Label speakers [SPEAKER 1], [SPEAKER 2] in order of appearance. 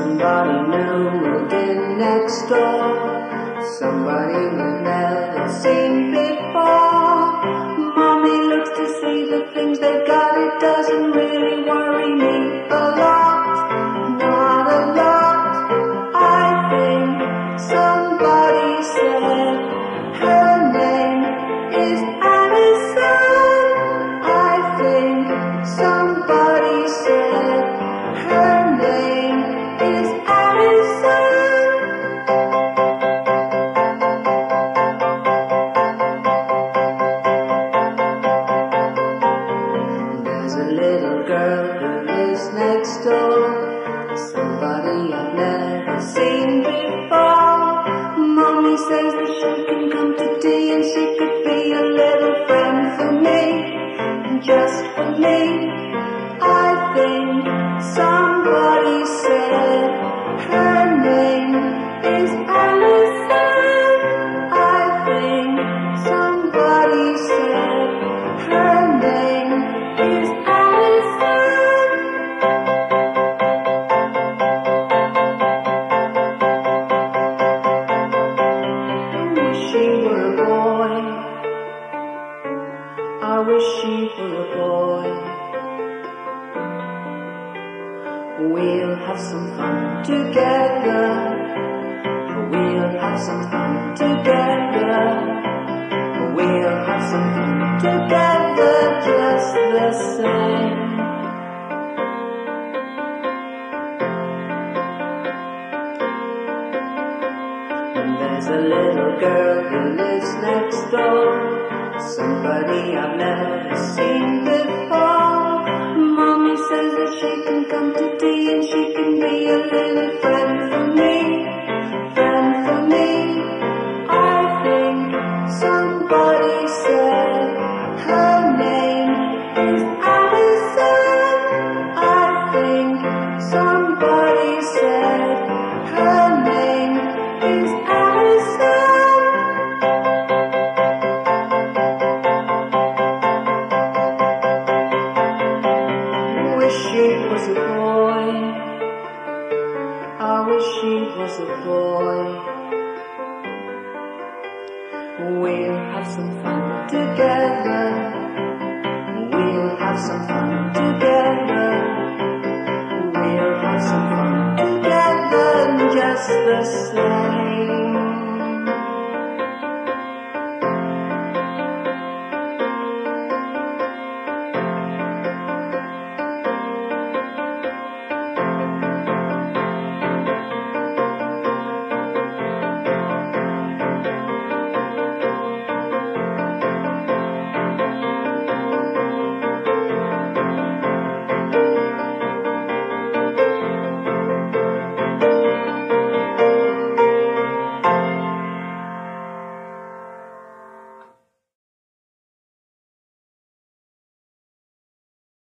[SPEAKER 1] Somebody new moved in next door, somebody we've never seen before. Mommy looks to see the things they've got, it doesn't really worry me a lot, not a lot. I think somebody said her name is Alison. I think somebody said her name is Alison. There's a little girl who lives next door, somebody I've never seen before. Mommy says that she can come to tea and she could be a little friend for me, just for me. I think somebody said her name is Alison. I think somebody said her name is Alison. I wish she were a boy. I wish she were a boy. We'll have some fun together. We'll have some fun together. We'll have some fun together just the same. And there's a little girl who lives next door, somebody I've never seen before. Mommy says that she can come to tea and she can be a little friend for me, friend for me. I think somebody said her name is Alison. I think somebody said her name is Alison. Wish she was a boy. I wish she was a boy. We'll have some fun together. We'll have some fun together. We'll have some fun together just the same.